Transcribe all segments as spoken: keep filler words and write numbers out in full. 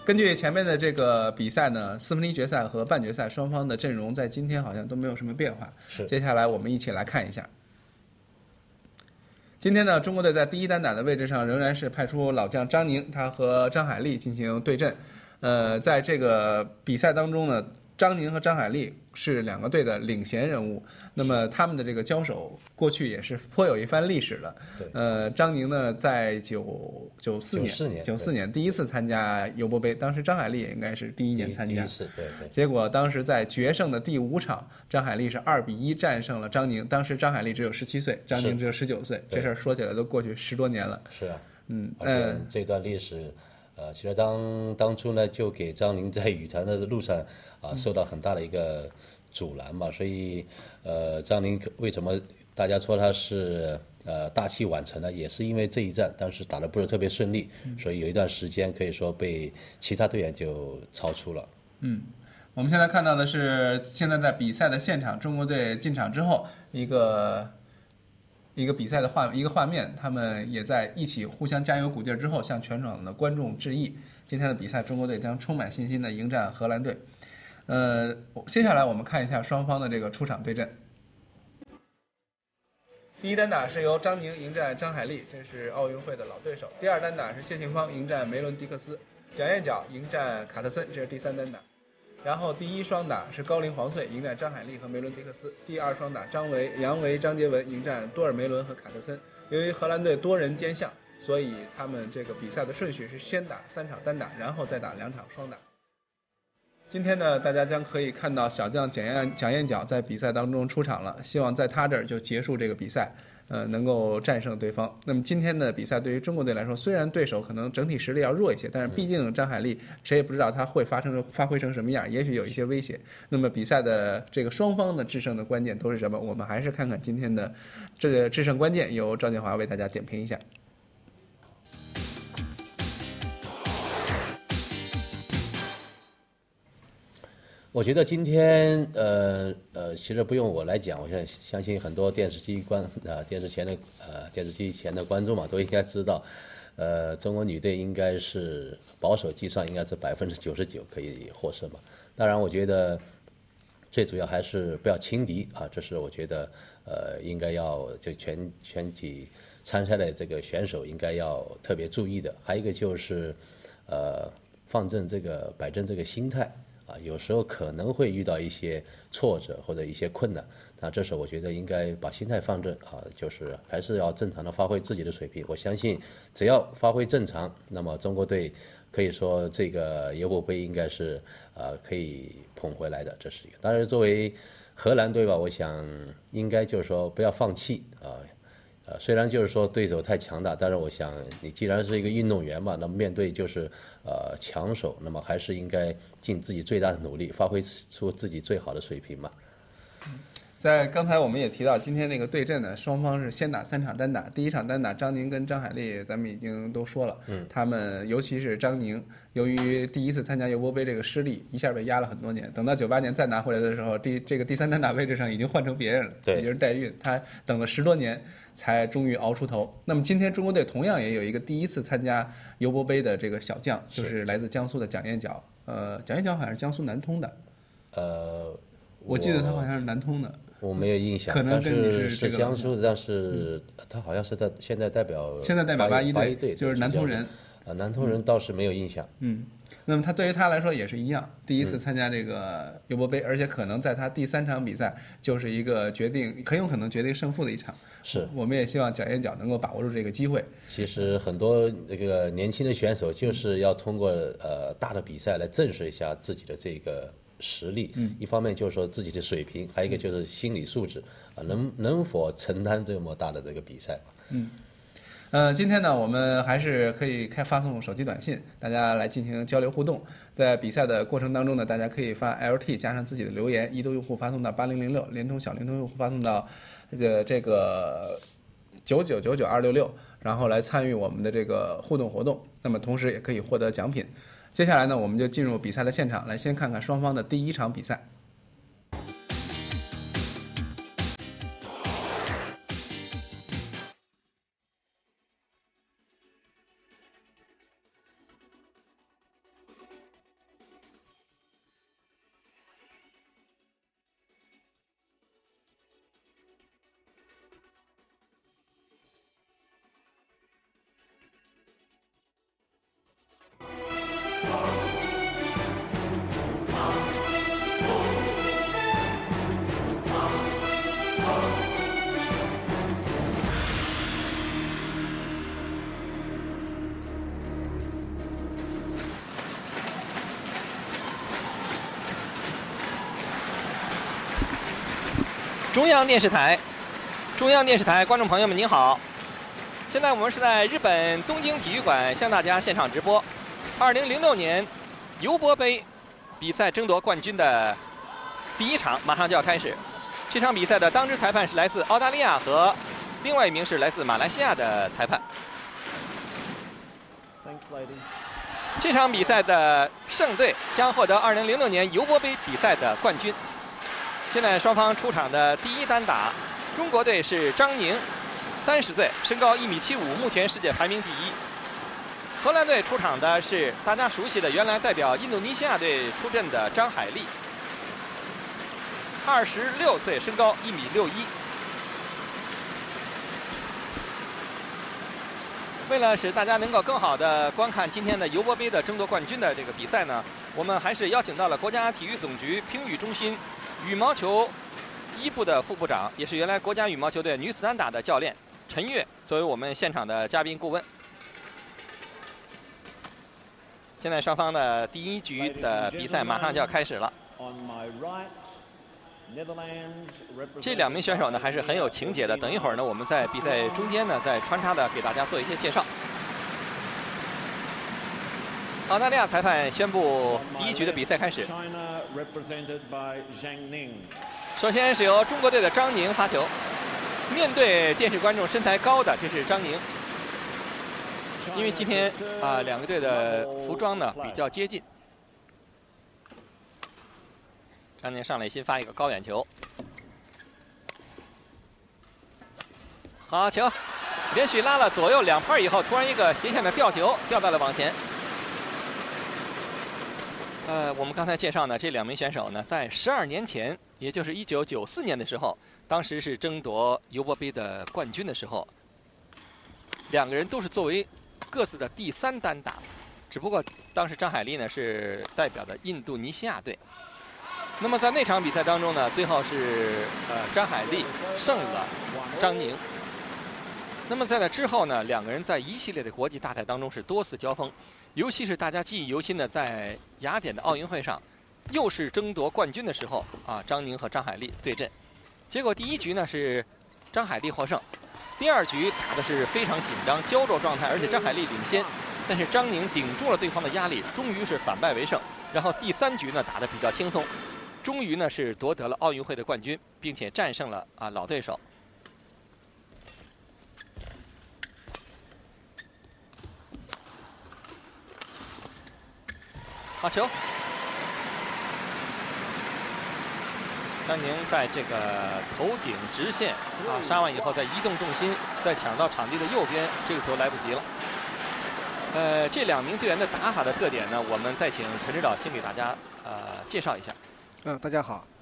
根据前面的这个比赛呢，四分之一决赛和半决赛双方的阵容在今天好像都没有什么变化。 是。 接下来我们一起来看一下。今天呢，中国队在第一单打的位置上仍然是派出老将张宁，他和张海丽进行对阵。呃，在这个比赛当中呢，张宁和张海丽是两个队的领衔人物。那么他们的这个交手，过去也是颇有一番历史的。 对。 呃，张宁呢，在九九四年， 九四年， 九四年第一次参加尤伯杯，当时张海丽也应该是第一年参加。 第一次，对对。 结果当时在决胜的第五场，张海丽是二比一战胜了张宁。当时张海丽只有十七岁，张宁只有十九岁。这事儿说起来都过去十多年了。 是啊。 嗯。 而且这段历史。呃，其实当当初呢，就给张宁在羽坛的路上啊、呃、受到很大的一个阻拦嘛，所以呃，张宁为什么大家说他是呃大器晚成呢？也是因为这一战当时打得不是特别顺利，所以有一段时间可以说被其他队员就超出了。 嗯，我们现在看到的是现在在比赛的现场，中国队进场之后一个。一个比赛的画一个画面，他们也在一起互相加油鼓劲之后，向全场的观众致意。今天的比赛，中国队将充满信心的迎战荷兰队。呃，接下来我们看一下双方的这个出场对阵。第一单打是由张宁迎战张海丽，这是奥运会的老对手。第二单打是谢杏芳迎战梅伦迪克斯，蒋彦角迎战卡特森，这是第三单打。然后第一双打是高龄黄穗迎战张海丽和梅伦迪克斯，第二双打张维、杨维、张杰文迎战多尔梅伦和卡特森。由于荷兰队多人兼项，所以他们这个比赛的顺序是先打三场单打，然后再打两场双打。今天呢，大家将可以看到小将蒋彦蒋彦角在比赛当中出场了，希望在他这儿就结束这个比赛。呃，能够战胜对方。那么今天的比赛对于中国队来说，虽然对手可能整体实力要弱一些，但是毕竟张海丽谁也不知道他会发生发挥成什么样，也许有一些威胁。那么比赛的这个双方的制胜的关键都是什么？我们还是看看今天的这个制胜关键，由赵建华为大家点评一下。 我觉得今天，呃呃，其实不用我来讲，我相相信很多电视机观呃电视前的呃电视机前的观众嘛，都应该知道，呃，中国女队应该是保守计算应该是百分之九十九可以获胜吧。当然，我觉得最主要还是不要轻敌啊，这是我觉得呃应该要就全全体参赛的这个选手应该要特别注意的。还有一个就是呃放正这个摆正这个心态。啊，有时候可能会遇到一些挫折或者一些困难，那这时候我觉得应该把心态放正啊，就是还是要正常的发挥自己的水平。我相信只要发挥正常，那么中国队可以说这个尤伯杯应该是呃可以捧回来的，这是一个。当然，作为荷兰队吧，我想应该就是说不要放弃啊。呃，虽然就是说对手太强大，但是我想你既然是一个运动员嘛，那么面对就是呃强手，那么还是应该尽自己最大的努力，发挥出自己最好的水平嘛。 在刚才我们也提到，今天这个对阵呢，双方是先打三场单打。第一场单打，张宁跟张海丽，咱们已经都说了，嗯，他们尤其是张宁，由于第一次参加尤伯杯这个失利，一下被压了很多年。等到九八年再拿回来的时候，第这个第三单打位置上已经换成别人了， 对， 也就是代孕，他等了十多年才终于熬出头。那么今天中国队同样也有一个第一次参加尤伯杯的这个小将，就是来自江苏的蒋彦角。呃，蒋彦角好像是江苏南通的， 呃， 我记得他好像是南通的。 我没有印象， 可能跟你是是江苏的，但是他好像是在现在代表现在代表八一队， 队，就是南通人。 啊，南通人倒是没有印象。 嗯，那么他对于他来说也是一样，第一次参加这个尤伯杯，而且可能在他第三场比赛就是一个决定，很有可能决定胜负的一场。 是， 我们也希望蒋彦角能够把握住这个机会。 其实很多这个年轻的选手就是要通过呃大的比赛来证实一下自己的这个实力，嗯，一方面就是说自己的水平，还有一个就是心理素质啊，能能否承担这么大的这个比赛？ 嗯，呃，今天呢，我们还是可以开发送手机短信，大家来进行交流互动。在比赛的过程当中呢，大家可以发 L T 加上自己的留言，移动用户发送到八零零六，联通小灵通用户发送到呃这个九九九九二六六，然后来参与我们的这个互动活动。那么同时也可以获得奖品。接下来呢，我们就进入比赛的现场，来先看看双方的第一场比赛。 中央电视台，中央电视台观众朋友们您好，现在我们是在日本东京体育馆向大家现场直播二零零六年尤伯杯比赛争夺冠军的第一场，马上就要开始。这场比赛的当值裁判是来自澳大利亚和另外一名是来自马来西亚的裁判。这场比赛的胜队将获得二零零六年尤伯杯比赛的冠军。现在双方出场的第一单打，中国队是张宁，三十岁，身高一米七五，目前世界排名第一。荷兰队出场的是大家熟悉的原来代表印度尼西亚队出阵的张海丽，二十六岁，身高一米六一。为了使大家能够更好的观看今天的尤伯杯的争夺冠军的这个比赛呢，我们还是邀请到了国家体育总局乒羽中心羽毛球一部的副部长，也是原来国家羽毛球队女子单打的教练陈悦，作为我们现场的嘉宾顾问。现在双方的第一局的比赛马上就要开始了。这两名选手呢还是很有情节的，等一会儿呢我们在比赛中间呢再穿插的给大家做一些介绍。澳大利亚裁判宣布第一局的比赛开始。首先是由中国队的张宁发球，面对电视观众身材高的这是张宁，因为今天啊、呃、两个队的服装呢比较接近。张宁上来先发一个高远球，好球，连续拉了左右两拍以后，突然一个斜线的吊球吊到了网前。呃，我们刚才介绍呢，这两名选手呢，在十二年前，也就是一九九四年的时候，当时是争夺尤伯杯的冠军的时候，两个人都是作为各自的第三单打，只不过当时张海丽呢是代表的印度尼西亚队。那么在那场比赛当中呢，最后是呃张海丽胜了张宁。那么在那之后呢，两个人在一系列的国际大赛当中是多次交锋。尤其是大家记忆犹新的，在雅典的奥运会上，又是争夺冠军的时候啊，张宁和张海丽对阵，结果第一局呢是张海丽获胜，第二局打的是非常紧张焦灼状态，而且张海丽领先，但是张宁顶住了对方的压力，终于是反败为胜。然后第三局呢打得比较轻松，终于呢是夺得了奥运会的冠军，并且战胜了啊老对手。好球！张宁在这个头顶直线啊杀完以后，再移动重心，再抢到场地的右边，这个球来不及了。呃，这两名队员的打法的特点呢，我们再请陈指导先给大家呃介绍一下。 嗯，大家好。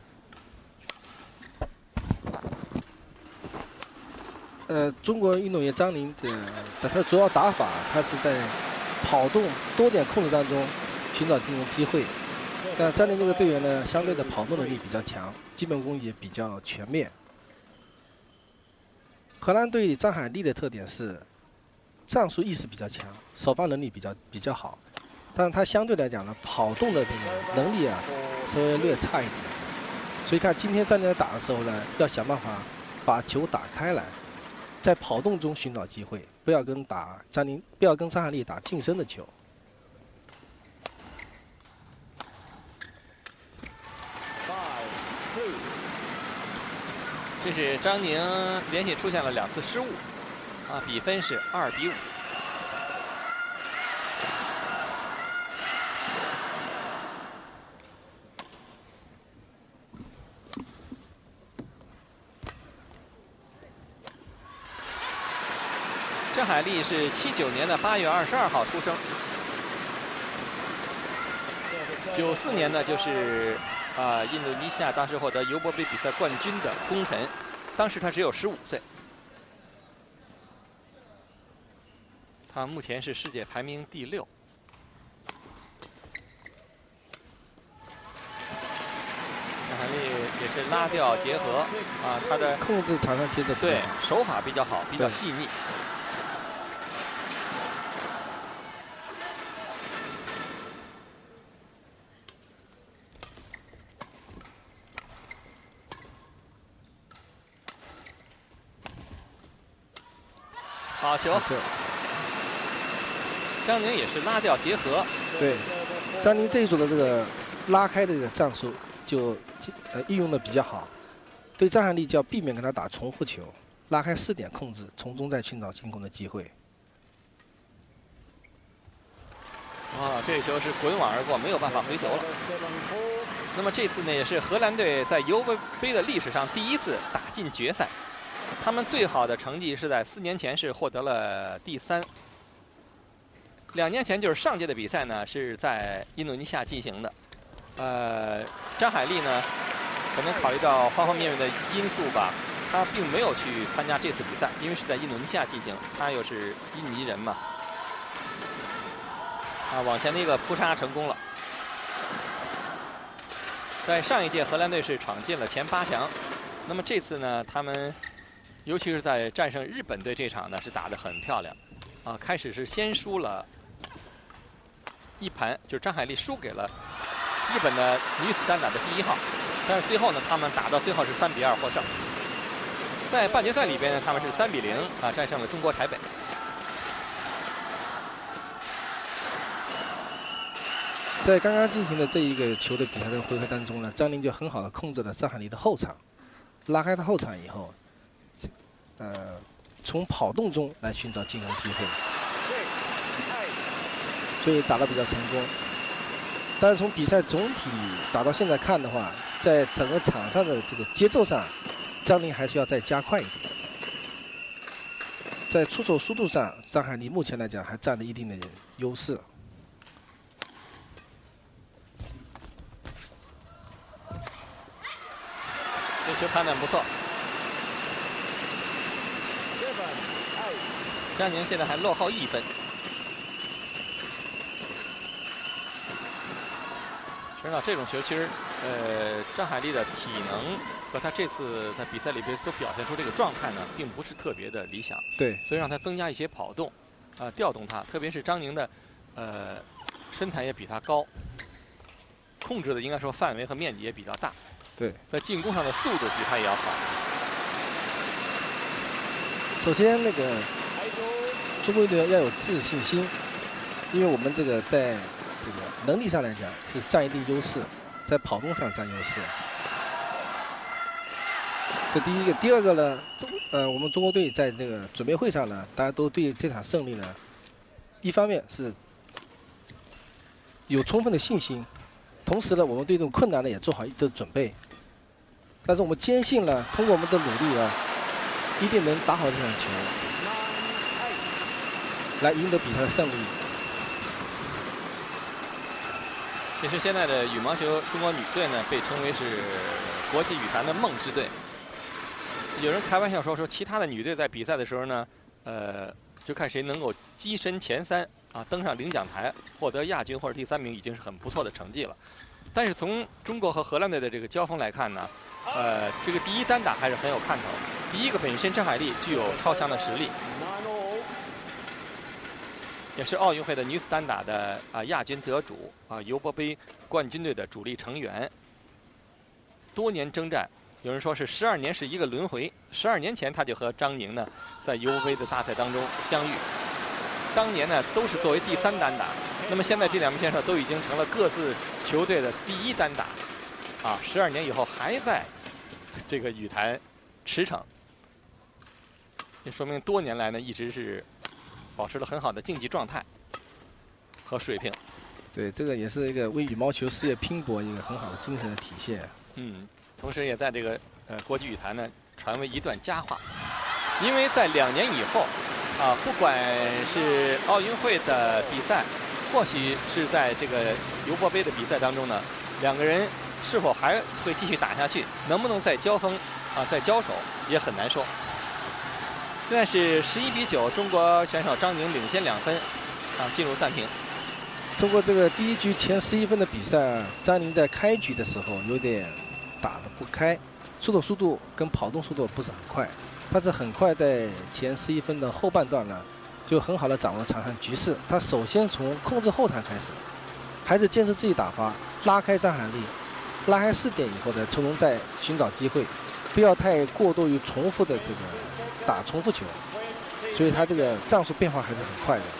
呃，中国运动员张宁的他的主要打法，他是在跑动多点控制当中寻找进攻机会。但张宁这个队员呢，相对的跑动能力比较强，基本功也比较全面。荷兰队张海丽的特点是战术意识比较强，手放能力比较比较好，但是他相对来讲呢，跑动的这个能力啊，稍微略差一点。所以看今天张宁打的时候呢，要想办法把球打开来，在跑动中寻找机会，不要跟打张宁，不要跟张海丽打近身的球。 这是张宁连续出现了两次失误，啊，比分是二比五。张海丽是七九年的八月二十二号出生，九四年呢就是啊、呃、印度尼西亚当时获得尤伯杯比赛冠军的功臣，当时他只有十五岁。他目前是世界排名第六。张海丽也是拉吊结合啊，他的控制场上节奏对手法比较好，比较细腻。 好球。张宁也是拉吊结合。 对，张宁这一组的这个拉开的这个战术就呃应用的比较好。对张海丽就要避免跟他打重复球，拉开四点控制，从中再寻找进攻的机会。 啊，这球是滚网而过，没有办法回球了。那么这次呢，也是荷兰队在尤伯杯的历史上第一次打进决赛。他们最好的成绩是在四年前是获得了第三。两年前就是上届的比赛呢，是在印度尼西亚进行的。呃，张海丽呢，可能考虑到方方面面的因素吧，他并没有去参加这次比赛，因为是在印度尼西亚进行，他又是印尼人嘛。啊，往前的一个扑杀成功了。在上一届荷兰队是闯进了前八强，那么这次呢，他们尤其是在战胜日本队这场呢，是打得很漂亮。啊，开始是先输了一盘，就是张海丽输给了日本的女子单打的第一号，但是最后呢，他们打到最后是三比二获胜。在半决赛里边呢，他们是三比零啊战胜了中国台北。 在刚刚进行的这一个球的比赛的回合当中呢，张宁就很好的控制了张海丽的后场，拉开他后场以后，呃，从跑动中来寻找进攻机会，所以打得比较成功。但是从比赛总体打到现在看的话，在整个场上的这个节奏上，张宁还需要再加快一点。在出手速度上，张海丽目前来讲还占了一定的优势。 这球判断不错。张宁现在还落后一分。知道这种球，其实呃，张海丽的体能和他这次在比赛里边所表现出这个状态呢，并不是特别的理想。 对， 所以让他增加一些跑动，啊、呃，调动他。特别是张宁的，呃，身材也比他高，控制的应该说范围和面积也比较大。 对， 在进攻上的速度比他也要好。 首先，那个中国队要有自信心，因为我们这个在这个能力上来讲是占一定优势，在跑动上占优势。这第一个，第二个呢，呃，我们中国队在这个准备会上呢，大家都对这场胜利呢，一方面是有充分的信心，同时呢，我们对这种困难呢也做好一定的准备。但是我们坚信呢，通过我们的努力呢，一定能打好这场球，来赢得比赛的胜利。 其实现在的羽毛球中国女队呢，被称为是国际羽坛的梦之队。有人开玩笑说，说其他的女队在比赛的时候呢，呃，就看谁能够跻身前三啊，登上领奖台，获得亚军或者第三名，已经是很不错的成绩了。但是从中国和荷兰队的这个交锋来看呢，呃，这个第一单打还是很有看头。第一个本身张海丽具有超强的实力，也是奥运会的女子单打的啊、呃、亚军得主啊，尤伯杯冠军队的主力成员。多年征战，有人说是十二年是一个轮回。十二年前他就和张宁呢在尤伯杯的大赛当中相遇，当年呢都是作为第三单打。那么现在这两名选手都已经成了各自球队的第一单打，啊，十二年以后还在这个羽坛驰骋，也说明多年来呢一直是保持了很好的竞技状态和水平。 对，这个也是一个为羽毛球事业拼搏一个很好的精神的体现。 嗯，同时也在这个呃国际羽坛呢传为一段佳话，因为在两年以后啊，不管是奥运会的比赛，或许是在这个尤伯杯的比赛当中呢，两个人是否还会继续打下去，能不能再交锋啊，再交手也很难说。现在是十一比九，中国选手张宁领先两分，啊，进入暂停。 通过这个第一局前十一分的比赛，张宁在开局的时候有点打得不开，出手速度跟跑动速度不是很快，但是很快在前十一分的后半段呢，就很好的掌握场上局势。他首先从控制后场开始，还是坚持自己打法，拉开张海丽，拉开四点以后呢，从中再寻找机会，不要太过多于重复的这个打重复球。 所以他这个战术变化还是很快的。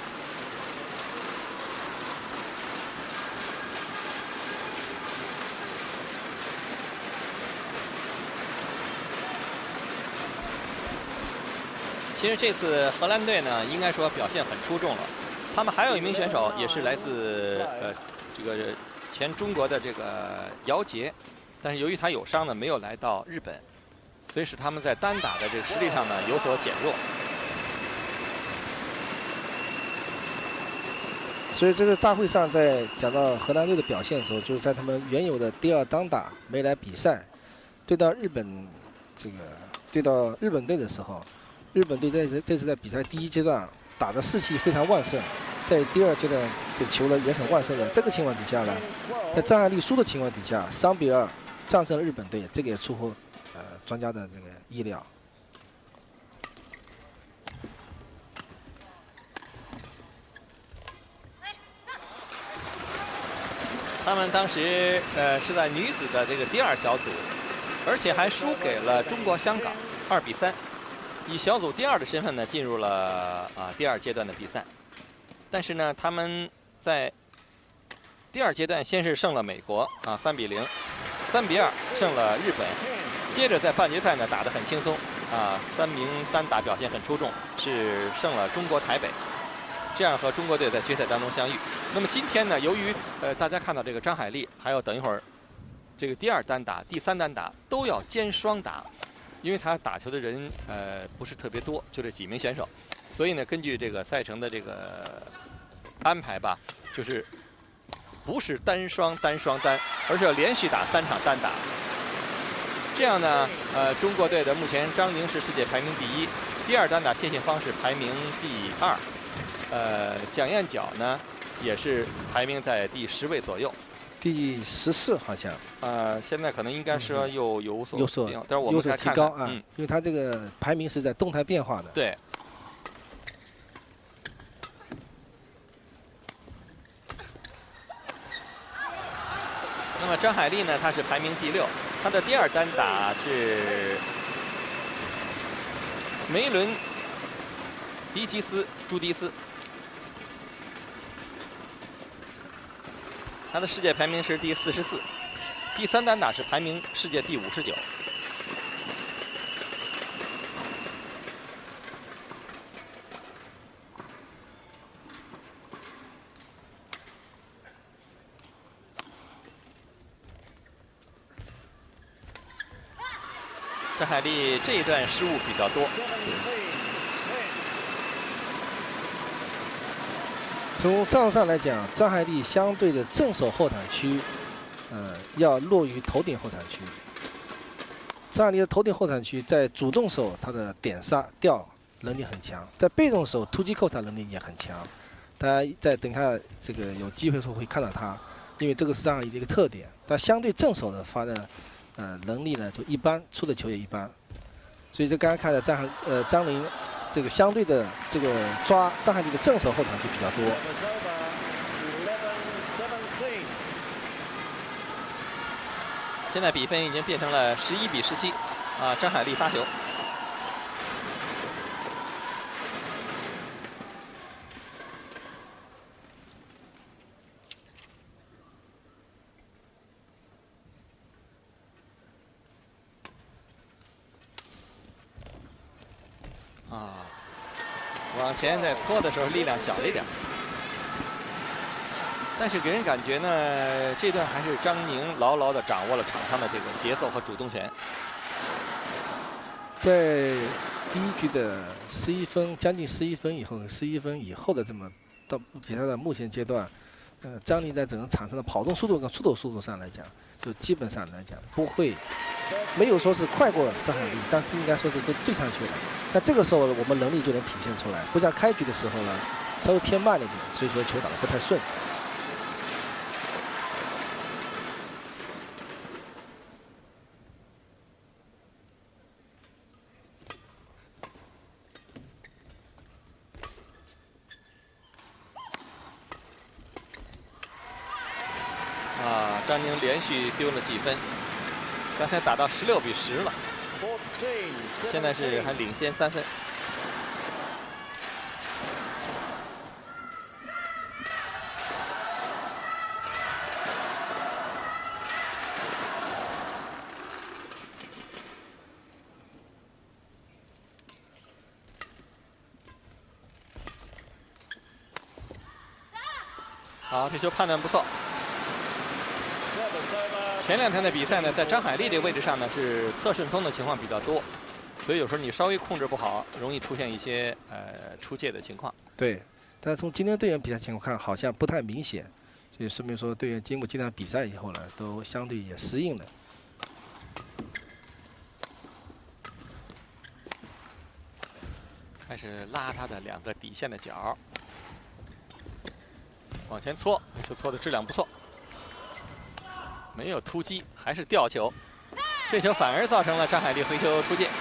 其实这次荷兰队呢，应该说表现很出众了。他们还有一名选手也是来自呃这个前中国的这个姚杰，但是由于他有伤呢，没有来到日本，所以使他们在单打的这个实力上呢有所减弱。 所以这个大会上在讲到荷兰队的表现的时候，就是在他们原有的第二单打没来比赛，对到日本这个对到日本队的时候。 日本队在这次在比赛第一阶段打的士气非常旺盛，在第二阶段给球呢也很旺盛的。这个情况底下呢，在张海丽输的情况底下，三比二战胜了日本队，这个也出乎呃专家的这个意料。 他们当时呃是在女子的这个第二小组，而且还输给了中国香港二比三。 以小组第二的身份呢，进入了啊第二阶段的比赛，但是呢，他们在第二阶段先是胜了美国啊三比零，三比二胜了日本，接着在半决赛呢打得很轻松啊，三名单打表现很出众，是胜了中国台北，这样和中国队在决赛当中相遇。那么今天呢，由于呃大家看到这个张海丽，还有等一会儿这个第二单打、第三单打都要兼双打。 因为他打球的人呃不是特别多，就这几名选手，所以呢，根据这个赛程的这个安排吧，就是不是单双单双单，而是要连续打三场单打。这样呢，呃，中国队的目前张宁是世界排名第一，第二单打谢杏芳是排名第二，呃，蒋燕角呢也是排名在第十位左右。 第十四好像， 呃，现在可能应该是又有所有所变化，但是我们再提高啊， 嗯， 因为它这个排名是在动态变化的。 对。那么张海丽呢，她是排名第六，她的第二单打是梅伦迪吉斯朱迪斯。 他的世界排名是第四十四，第三单打是排名世界第五十九。张海丽这一段失误比较多。 从战术上来讲，张海丽相对的正手后场区，呃，要弱于头顶后场区。张海丽的头顶后场区在主动手，他的点杀吊能力很强；在被动手突击扣杀能力也很强。大家在等下这个有机会的时候会看到他，因为这个是张海丽的一个特点。但相对正手的发的，呃，能力呢就一般，出的球也一般。所以这刚刚看的张呃张宁。 这个相对的这个抓张海丽的正手后场就比较多。 现在比分已经变成了十一比十七，啊，张海丽发球。啊，往前在搓的时候力量小了一点，但是给人感觉呢，这段还是张宁牢牢地掌握了场上的这个节奏和主动权。 在第一局的十一分，将近十一分以后，十一分以后的这么到比赛的目前阶段，呃，张宁在整个场上的跑动速度跟出手速度上来讲，就基本上来讲不会。 没有说是快过张海丽，但是应该说是都对上去了。但这个时候我们能力就能体现出来，不像开局的时候呢，稍微偏慢了一点，所以说球打得不太顺。 啊，张宁连续丢了几分。 刚才打到十六比十了，现在是还领先三分。 好，这球判断不错。前两天的比赛呢，在张海丽这个位置上呢是侧顺风的情况比较多，所以有时候你稍微控制不好，容易出现一些呃出界的情况。 对，但是从今天队员比赛情况看，好像不太明显，就说明说队员经过这场比赛以后呢，都相对也适应了。 开始拉他的两个底线的角，往前搓，这球搓的质量不错，没有突击，还是吊球，这球反而造成了张海丽回球出界。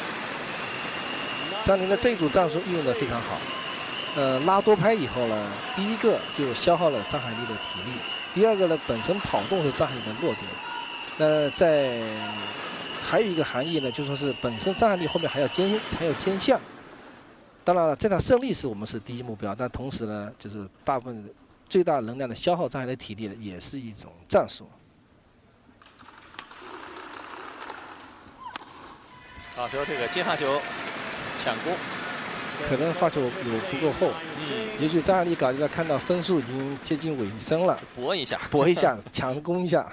张宁的这组战术运用的非常好，呃，拉多拍以后呢，第一个就消耗了张海丽的体力，第二个呢，本身跑动是张海丽的弱点，那在还有一个含义呢，就说是本身张海丽后面还要兼还有兼项。当然了，这场胜利是我们是第一目标，但同时呢，就是大部分最大能量的消耗张海丽的体力也是一种战术。 到时候这个接发球抢攻， 可能发球有不够厚，嗯，也许张海丽搞一个看到分数已经接近尾声了， 搏一下， 搏一下，抢攻一下。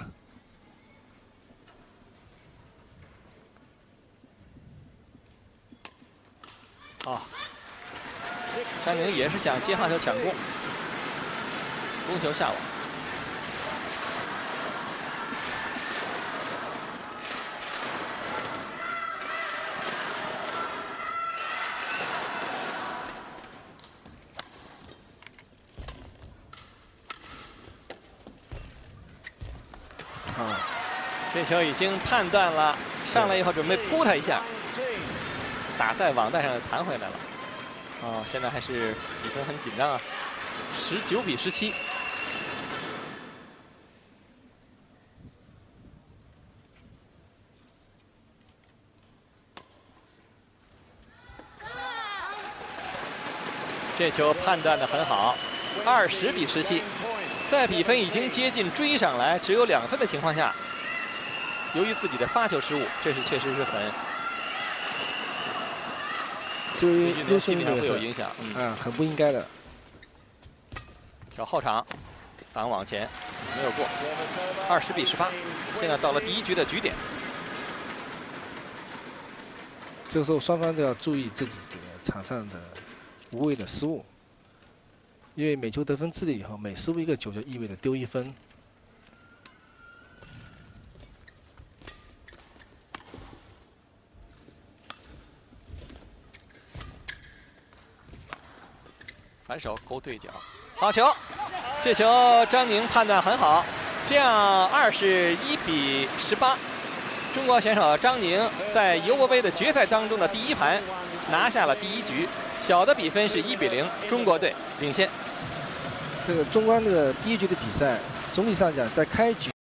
啊。张宁也是想接发球抢攻，攻球下网。 啊， 这球已经判断了，上来以后准备扑他一下，打在网带上弹回来了。哦，现在还是比分很紧张啊，十九比十七。这球判断的很好，二十比十七，在比分已经接近追上来，只有两分的情况下，由于自己的发球失误，这是确实是很。 对于优秀运动会有影响， 嗯，啊，很不应该的。 挑后场，挡网前，没有过，二十比十八，现在到了第一局的局点。 这个时候双方都要注意自己这个场上的无谓的失误，因为每球得分制了以后，每失误一个球就意味着丢一分。 反手勾对角，好球！这球张宁判断很好，这样二十一比十八，中国选手张宁在尤伯杯的决赛当中的第一盘拿下了第一局，小的比分是一比零，中国队领先。 这个中观这个第一局的比赛，总体上讲，在开局。